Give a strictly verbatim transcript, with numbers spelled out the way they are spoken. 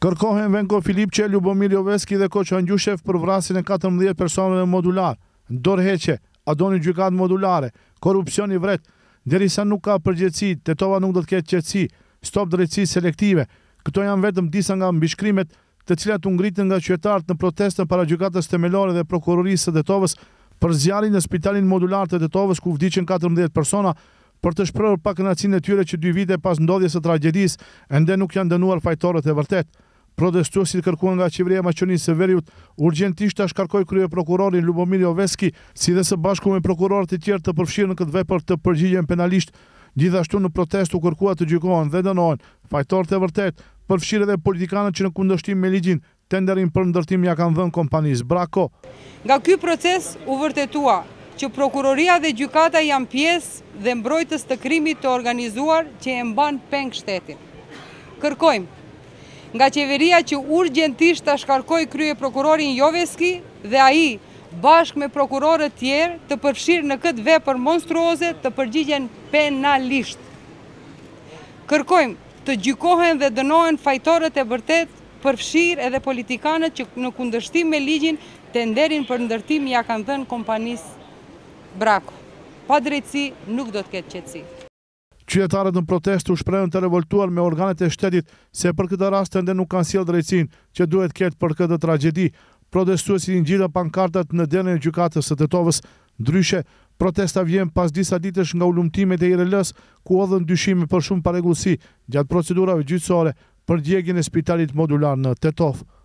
Kërkohen Venko Filipçe, Ljubomir Joveski dhe Koç Angjushev për vrasjen e katërmbëdhjetë personave modular, dorëheqje, adoni gjykatë modulare, korrupsion i vret, derisa nuk ka përgjegjësi, Tetova nuk do të ketë qetësi, stop drejtësi selektive. Këto janë vetëm disa nga mbishkrimet të cilat u ngritën nga qytetarët në protestën para gjykatës themelore dhe prokurorisë së Tetovës për zjarrin në spitalin modular të Tetovës ku vdiqën katërmbëdhjetë persona, për të shprehur pakënaqësinë e tyre që dy vite pas ndodhjes së tragjedisë ende nuk janë dënuar fajtorët e vërtet. Protestuesit kërkuan nga qeveria e Maqedonisë së Veriut urgjentisht ta shkarkojë kryeprokurorin Ljubomir Joveski, si dhe së bashku me prokurorët e tjerë të përfshirë në këtë vepër të përgjigjen penalisht. Gjithashtu në protestë u kërkua të gjykohen dhe dënohen fajtorët e vërtet, përfshirë edhe politikanët që në kundërshtim me ligjin tenderin për ndërtim ja kanë dhënë kompanisë Brako. Nga ky proces u vërtetua që prokuroria dhe gjykata janë pjesë dhe mbrojtës të krimit të organizuar që e mban peng shtetin. Kërkojmë nga qeveria që urgjentisht ta shkarkojë kryeprokurorin Joveski dhe ai bashkë me prokurorët tjerë të përfshirë në këtë vepër monstruoze të përgjigjen penalisht. Kërkojmë të gjykohen dhe dënohen fajtorët e vërtet, përfshirë edhe politikanët që në kundërshtim me ligjin tenderin për ndërtim ja kanë dhënë kompanisë Brako. Pa drejtësi nuk do të ketë qetësi. Qytetarët në protestë u shprehën të revoltuar me organet e shtetit se për këtë rast ende nuk kanë sjellë drejtësinë që duhet ketë për këtë tragjedi. Protestuesit ngjitën pankartat në derën e gjykatës së Tetovës. Ndryshe, protesta vjen pas disa ditësh nga ulëmtimet e I R L-s ku hodhën dyshime për shumë parregullsi gjatë procedurave gjyqësore për djegjen e spitalit modular në Tetovë.